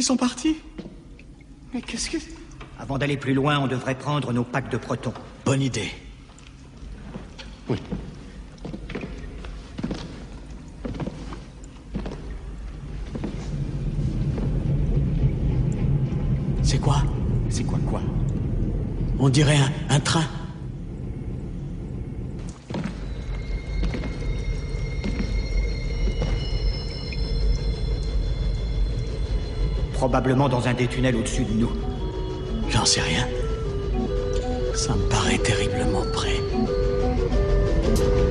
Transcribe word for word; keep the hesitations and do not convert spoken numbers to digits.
Ils sont partis. Mais qu'est-ce que... Avant d'aller plus loin, on devrait prendre nos packs de protons. Bonne idée. Oui. C'est quoi? C'est quoi, quoi? On dirait un, un train. Probablement dans un des tunnels au-dessus de nous. J'en sais rien. Ça me paraît terriblement près.